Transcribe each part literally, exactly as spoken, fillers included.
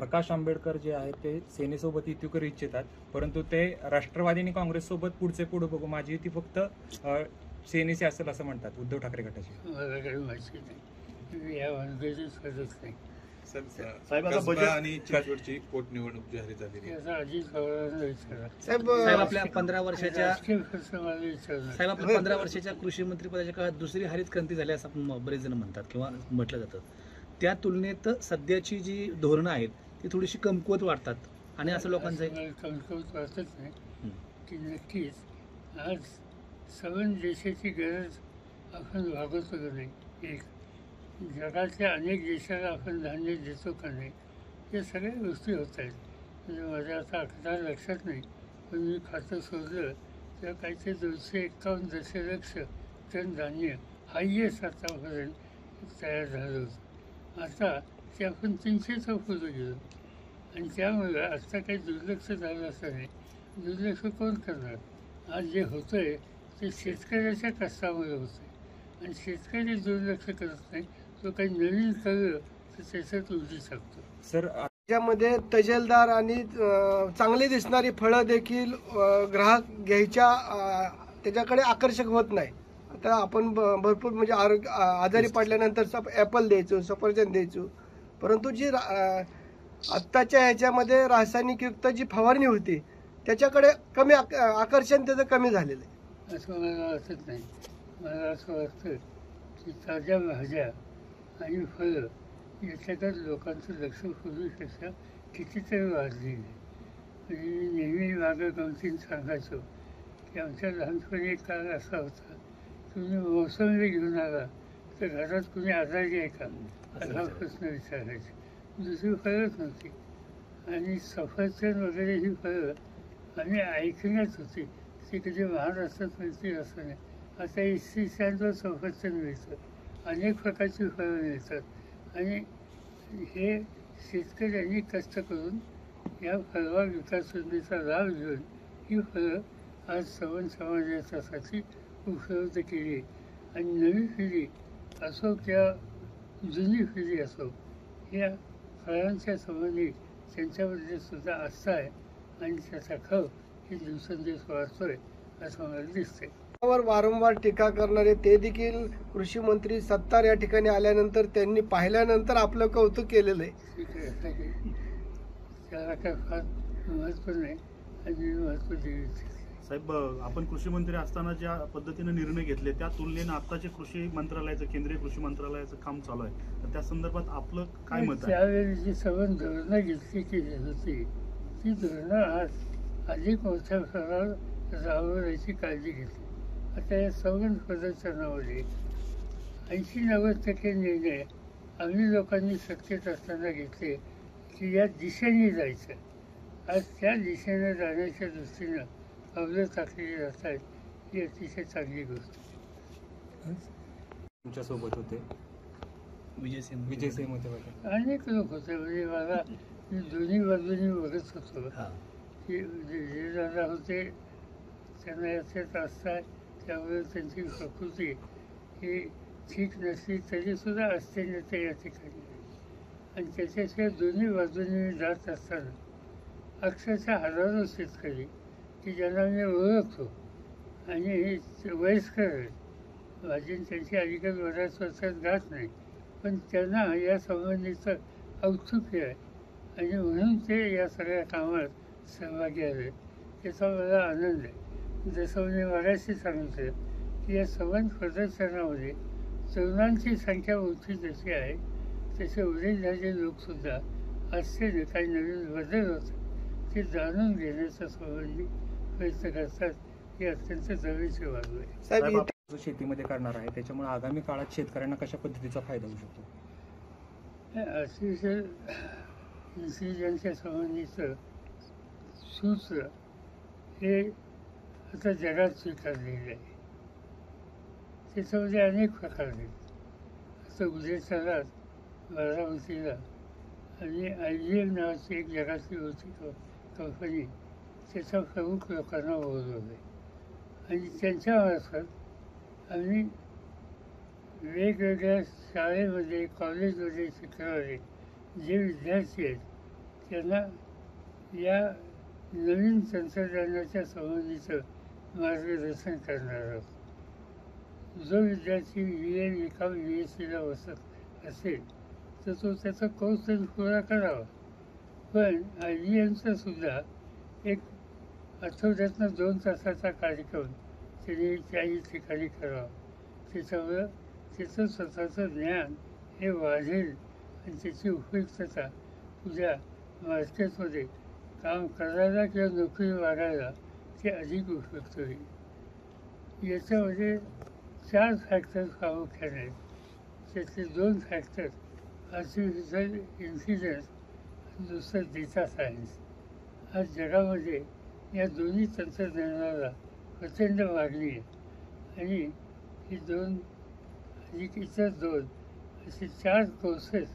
प्रकाश आंबेडकर जे आहेत ते सेनेसोबत युती करू इच्छितात, परंतु ते राष्ट्रवादी आणि काँग्रेससोबत पुढचे पुढे बघू, माझी युती फक्त सेनेशी असेल असं म्हणतात उद्धव ठाकरे गटाची. मला काही माहिती नाही, या भानगडीत सगळंच नाही. साहेब आता बजेट आणि चिंचवडची पोटनिवडणूक जाहीर झालेली आहे. अजित पवारांना विचारा. साहेब साहेब आपल्या पंधरा वर्षाच्या राजकीय खर्च मला विचारणार. साहेब आपल्या पंधरा वर्षाच्या कृषी मंत्री पदाच्या काळात दुसरी हरित क्रांती झाली असं आपण बरेच जण म्हणतात किंवा म्हटलं जातं. त्या तुलनेत सध्याची जी धोरणं आहेत ती थोडीशी कमकुवत वाटतात आणि असं लोकांचं आहे. कमकुवत वाटत नाही की नक्कीच आज सवन देशाची गरज आपण भागवतो का नाही, एक जगातल्या अनेक देशाला आपण धान्य देतो का नाही, या सगळ्या गोष्टी होत आहेत. म्हणजे माझ्या आता अकरा लक्षात नाही, पण मी खातं शोधलं तर काहीतरी दोनशे एक्कावन्न दशलक्ष टन धान्य हायएस्ट आतापर्यंत तयार झालं होतं. आता ते आपण तीनशेचा पुढे गेलो आणि त्यामुळे आत्ता काही दुर्लक्ष झालं असं नाही. दुर्लक्ष कोण करणार? आज जे होतं आहे ते शेतकऱ्याच्या कष्टामुळे होतं आहे आणि शेतकरी दुर्लक्ष करत नाही. तो काही नवीन कळलं तर त्याच्यात उलटी शकतो. सर त्यामध्ये तजेलदार आणि चांगली दिसणारी फळं देखील ग्राहक घ्यायच्या त्याच्याकडे आकर्षक होत नाही. आता आपण भरपूर म्हणजे आरोग्य आजारी पडल्यानंतर सप ॲपल द्यायचो, सफरचंद द्यायचो, परंतु जी आत्ताच्या ह्याच्यामध्ये रासायनिकयुक्त जी फवारणी होती त्याच्याकडे कमी आकर्षण त्याचं कमी झालेलं आहे. असं मला वाटत नाही. मला असं वाटतं की ताज्या भाज्या आणि फळं याच्याकडे लोकांचं लक्ष पूर्वीपेक्षा कितीतरी वाढलेलं आहे. म्हणजे मी नेहमी मागं गमतीन सांगायचो की आमच्या लहानपणी एक काळ असा होता, तुम्ही मोसंबी घेऊन आला तर घरात कुणी आजारी आहे का असा प्रश्न विचारायचे. दुसरी फळंच नव्हती आणि सफरचंद वगैरे ही फळं आम्ही ऐकण्यात होती. ती कधी महाराष्ट्रात मिळतील असं नाही. आता इस्त्री स्टँडवर सफरचंद मिळतं, अनेक प्रकारची फळं मिळतात आणि हे शेतकऱ्यांनी कष्ट करून या फळबाग विकास योजनेचा लाभ घेऊन ही फळं आज सवन समाजासाठी उपलब्ध केली. आणि नवी पिढी असो किंवा जुनी पिढी असो, या फळांच्या संबंधी त्यांच्याबद्दल सुद्धा आस्था आहे आणि त्याचा खप हे दिवसेंदिवस वाढतोय असं मला दिसतंय. वर वारंवार टीका करणारे ते देखील कृषी मंत्री सत्तार या ठिकाणी आल्यानंतर त्यांनी पाहिल्यानंतर आपलं कौतुक केलेलं आहे. त्याला काय फार महत्त्व नाही आणि महत्त्व देईल. साहेब आपण कृषी मंत्री असताना ज्या पद्धतीने निर्णय घेतले त्या तुलनेनं आत्ताचे कृषी मंत्रालयाचं केंद्रीय कृषी मंत्रालयाचं काम चालू आहे, तर त्या संदर्भात आपलं काय मत आहे? त्यावेळी जी सवन धोरणं घेतली गेली होती ती धोरणं आज अधिक मोठ्या प्रमाणात राबवण्याची काळजी घेतली. आता या सवन प्रदर्शनामध्ये ऐंशी नव्वद टक्के निर्णय आम्ही लोकांनी सत्तेत असताना घेतले की या दिशेने जायचं. आज त्या दिशेने जाण्याच्या दृष्टीनं पावलं टाकलेली जात आहेत, ही अतिशय चांगली गोष्ट. तुमच्यासोबत होते विजय सिंह विजय सिंह होते, अनेक लोक होते. म्हणजे मला मी दोन्ही बाजूनी बघत होतो की जे दादा होते त्यांना याच्यात असताय, त्यामुळे त्यांची प्रकृती ही ठीक नसली तरीसुद्धा असते ते या ठिकाणी. आणि त्याच्याशिवाय दोन्ही बाजूंनी जात असताना अक्षरशः हजारो शेतकरी की ज्यांना मी ओळखतो आणि हे वयस्कर आहेत, माझी त्यांची अलीकडे बऱ्याच वर्षात गाठ नाही, पण त्यांना या संबंधीचं औत्सुक्य आहे आणि म्हणून ते या सगळ्या कामात सहभागी आले. त्याचा मला आनंद आहे. जसं मी मगाशी सांगितलं की या सवन प्रदर्शनामध्ये तरुणांची संख्या मोठी जशी आहे तसे वडीलधारी लोकसुद्धा असलेले काही नवीन बदल होतात ते जाणून घेण्याचा संबंधी प्रयत्न करतात. ही अत्यंत जवळची बाजू आहे. साहेब शेतीमध्ये करणार आहे, त्याच्यामुळे आगामी काळात शेतकऱ्यांना कशा पद्धतीचा फायदा होऊ शकतो? अतिशय इन्सिडेंटच्या संबंधीचं सूत्र हे आता जगात स्वीकारलेलं आहे. त्याच्यामध्ये अनेक प्रकार आहेत. आता उद्या चालात बारामतीला आणि आय जी एम नावाची एक जगातली होती कंपनी, त्याचा प्रमुख लोकांना बोलवलं आहे आणि त्यांच्यामार्फत आम्ही वेगवेगळ्या शाळेमध्ये कॉलेजमध्ये शिकणारे जे विद्यार्थी आहेत त्यांना या नवीन तंत्रज्ञानाच्या संबंधीचं मार्गदर्शन करणार आहोत. जो विद्यार्थी व्ही एन एका व्ही एस सीला बसत असेल तर तो त्याचा कोर्स तरी पुरा करावा. पण आय बी एमचा सुद्धा एक आठवड्यातनं दोन तासाचा कार्यक्रम त्यांनी त्याही ठिकाणी करावा. त्याच्यामुळं त्याचं स्वतःचं ज्ञान हे वाढेल आणि त्याची उपयुक्तता उद्या मार्केटमध्ये काम करायला किंवा नोकरी वाढायला ते अधिक उपयुक्त होईल. याच्यामध्ये चार फॅक्टर प्रामुख्याने आहेत. त्यातले दोन फॅक्टर आर्टिफिशियल इंटेलिजन्स, दुसरं डेटा सायन्स. आज जगामध्ये या दोन्ही तंत्रज्ञानाला प्रचंड मागणी आहे आणि ही दोन अधिक इतर दोन असे चार कोर्सेस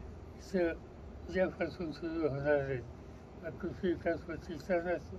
उद्यापासून सुरू होणार आहेत. कृषी विकास प्रतिष्ठान असेल,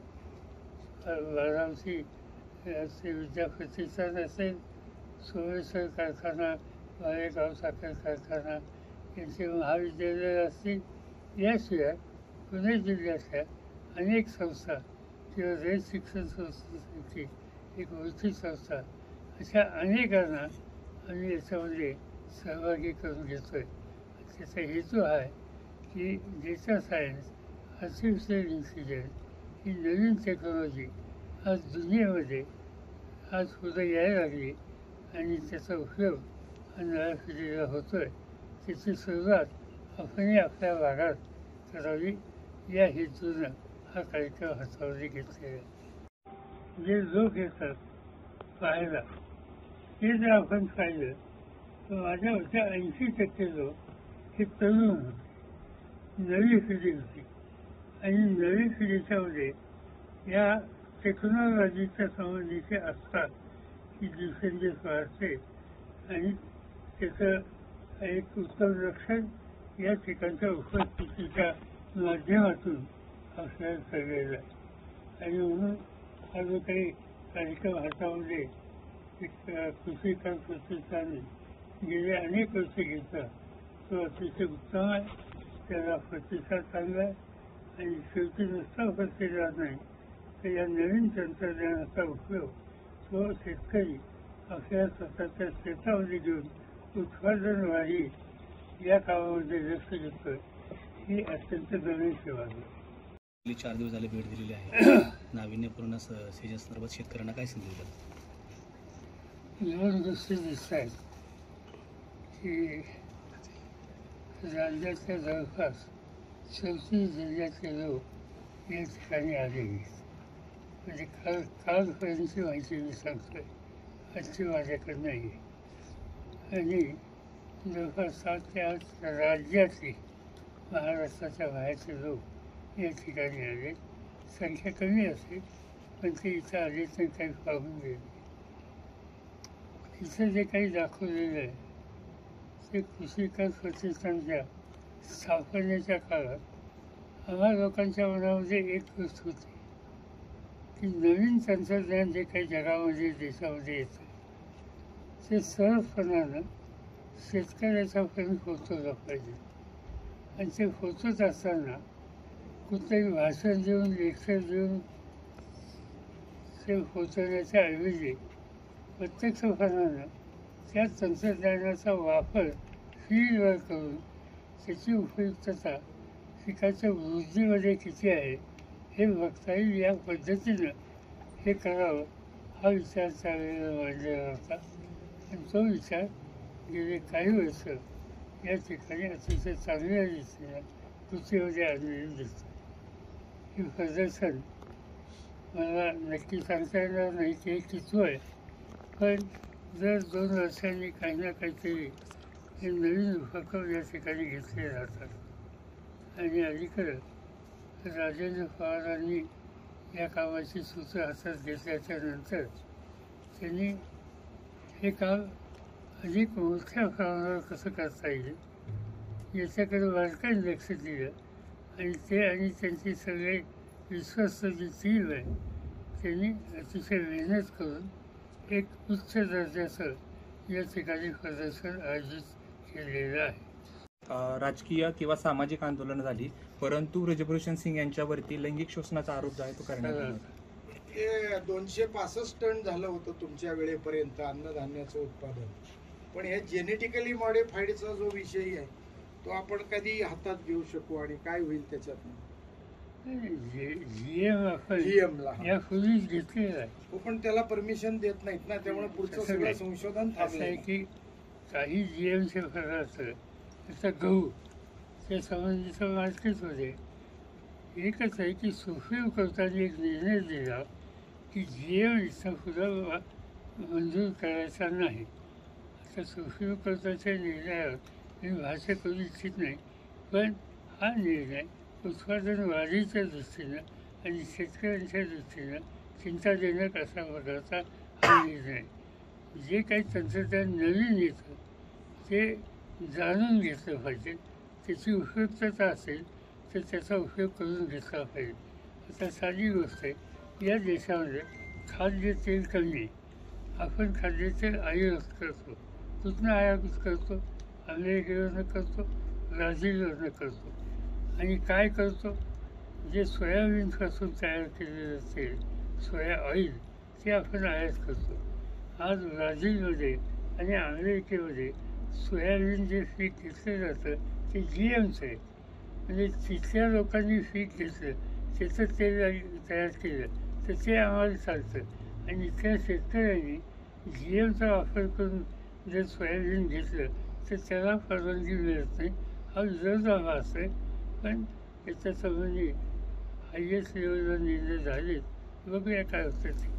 बारामती असे विद्या प्रतिष्ठान असेल, सोमेश्वर कारखाना, मालेगाव साखर कारखाना यांचे महाविद्यालय असतील. याशिवाय पुणे जिल्ह्यातल्या अनेक संस्था किंवा रयत शिक्षण संस्थेची एक मोठी संस्था, अशा अनेकांना आम्ही याच्यामध्ये सहभागी करून घेतो आहे. त्याचा हेतू आहे की डेटा सायन्स, आर्टिफिशियल इंटेलिजन्स ही नवीन टेक्नॉलॉजी आज दुनियेमध्ये आज पुढे यायला लागली आणि त्याचा उपयोग हा नव्या पिढीला होतो आहे. त्याची सुरुवात आपणही आपल्या भागात करावी या हेतूनं हा कार्यक्रम हातामध्ये घेतलेला आहे. जे लोक येतात पाहायला ते जर आपण पाहिलं तर माझ्या होत्या ऐंशी टक्के लोक हे तरुण होते, नवी पिढी होती. आणि नवी पिढीच्यामध्ये या टेक्नॉलॉजीच्या संबंधीचे असतात की दिवसेंदिवस वाढते आणि त्याचं एक उत्तम रक्षण या ठिकाणच्या उपस्थितीच्या माध्यमातून आपल्याला कळलेलं आहे. आणि म्हणून हा जो काही कार्यक्रम हातामध्ये एक कृषी विकास प्रतिष्ठाने गेले अनेक वर्ष घेतला तो अतिशय उत्तम आहे. त्याला प्रतिसाद चांगला आहे आणि शेवटी नुसता प्रतिसाद नाही तर या नवीन तंत्रज्ञानाचा उपयोग तो शेतकरी आपल्या स्वतःच्या शेतामध्ये घेऊन उत्पादन वाढी या कामामध्ये लक्ष घेतोय. ही अत्यंत गणेश सेवा आहे. गेली चार दिवस झाले भेट दिलेली आहे. नाविन्यपूर्ण सेजन संदर्भात शेतकऱ्यांना काय संदेश द्याल? दोन गोष्टी दिसत आहेत की राज्याच्या जवळपास चौतीस जिल्ह्यातले लोक या ठिकाणी आले. म्हणजे काल कालपर्यंतची माहिती मी सांगतोय, आजची माझ्याकडे नाही आहे. आणि जवळपास सात ते आठ राज्यातले महाराष्ट्राच्या बाहेरचे लोक या ठिकाणी आले. संख्या कमी असेल पण ते इथं आले तर काही पाहून गेले. इथं जे काही दाखवलेलं आहे ते कृषी विकास प्रतिष्ठानच्या स्थापनेच्या काळात आम्हा लोकांच्या मनामध्ये एक गोष्ट होती की नवीन तंत्रज्ञान जे काही जगामध्ये देशामध्ये येतं ते सहजपणानं शेतकऱ्याच्यापर्यंत पोहोचवलं पाहिजे. आणि ते पोहोचत असताना कुठलंही भाषण देऊन लेक्चर देऊन ते पोहोचवण्याच्या ऐवजी प्रत्यक्षपणानं त्या तंत्रज्ञानाचा वापर फील्डवर करून त्याची उपयुक्तता पिकाच्या वृद्धीमध्ये किती आहे हे बघता येईल या पद्धतीनं हे करावं हा विचार त्यावेळेला मांडलेला होता. आणि तो विचार गेले काही वर्ष या ठिकाणी अतिशय चांगल्या रीतीनं कृतीमध्ये आणलेलं दिसतं. हे प्रदर्शन मला नक्की सांगता येणार नाही की हे किती आहे, पण दर दोन वर्षांनी काही ना काहीतरी हे नवीन उपक्रम या ठिकाणी घेतले जातात. आणि अलीकडं राजेंद्र पवारांनी या कामाची सूत्र हातात घेतल्याच्या नंतर त्यांनी हे काम अधिक मोठ्या प्रमाणावर कसं करता येईल याच्याकडे बारकाईने लक्ष दिलं. आणि ते आणि त्यांची सगळे विश्वस्त जी टीम आहे त्यांनी अतिशय मेहनत करून एक उच्च दर्जाचं या ठिकाणी प्रदर्शन आयोजित केलेलं आहे. अ, राजकीय किंवा सामाजिक आंदोलन झाली, परंतु ब्रजभूषण सिंग यांच्यावरती लैंगिक शोषणाचा आरोप जो आहे तो करण्यात आला होता. हे दोनशे पासष्ट टन झालं होतं तुमच्या वेळेपर्यंत अन्नधान्याचं उत्पादन, पण हे जेनेटिकली मॉडिफाईडचा जो विषय आहे तो आपण कधी हातात घेऊ शकू आणि काय होईल त्याच्यात? जीएम आपण जीएमला यापूर्वीच घेतलेला आहे. हो, पण त्याला परमिशन देत नाहीत ना, त्यामुळे पुढचं तसं सगळं नाही. संशोधन असं आहे थांबलंय. की काही जीएमचे पदार्थ जसं गहू त्या संबंधीचं मार्केटमध्ये एकच आहे की सुप्रीम कोर्टाने एक निर्णय दिला की जीएम इथं पुढं मंजूर करायचा नाही. आता सुप्रीम कोर्टाच्या निर्णयावर मी भाष्य करू इच्छित नाही, पण हा निर्णय उत्पादन वाढीच्या दृष्टीनं आणि शेतकऱ्यांच्या दृष्टीनं चिंताजनक असा प्रकारचा हा निर्णय. जे काही तंत्रज्ञान नवीन येतं ते जाणून घेतलं पाहिजे, त्याची उपयुक्तता असेल तर त्याचा उपयोग करून घेतला पाहिजे. आता साधी गोष्ट आहे, या देशामध्ये खाद्यतेल कमी आहे. आपण खाद्यतेल आयात करतो. कुठनं आयात करतो? अमेरिकेवरनं करतो, ब्राझीलवरनं करतो. आणि काय करतो? जे सोयाबीनपासून तयार केलेलं तेल, सोया ऑइल, ते आपण आयात करतो. आज ब्राझीलमध्ये आणि अमेरिकेमध्ये सोयाबीन जे पीक घेतलं जातं ते जी एमचं आहे. म्हणजे तिथल्या लोकांनी पीक घेतलं, त्याचं तेल तयार केलं तर ते आम्हाला चालतं. आणि इथल्या शेतकऱ्यांनी जी एमचा वापर करून जर सोयाबीन घेतलं तर त्याला परवानगी मिळत नाही. हा विरोधाभास आहे. पण याच्या संबंधी हायएस्ट लेवलला निर्णय झाले, बघूया काय होतं ते.